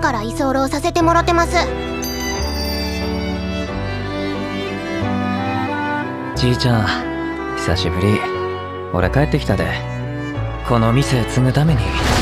から居候させてもらってます。 じいちゃん久しぶり。俺帰ってきたで。この店継ぐために